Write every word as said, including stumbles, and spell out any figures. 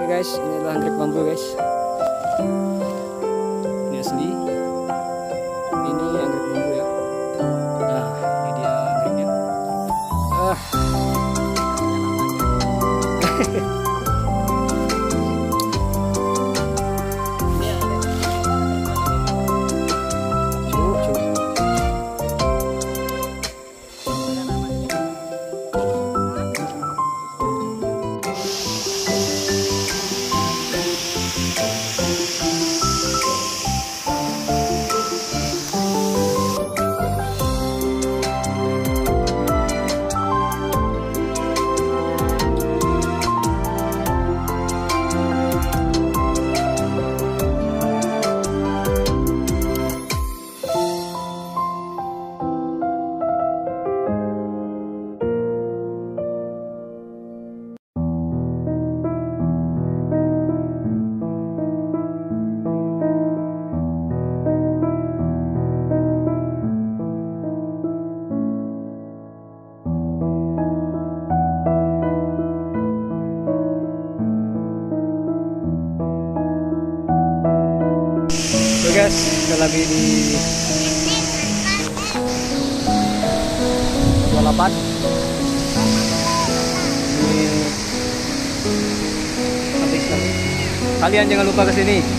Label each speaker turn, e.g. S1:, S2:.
S1: guys, ini adalah anggrek bambu guys. Ini asli. Ini anggrek bambu ya. Nah, ini dia anggreknya. Ah. Oke guys, kita lagi di dua puluh delapan. Ini habis lagi. Kalian jangan lupa kesini.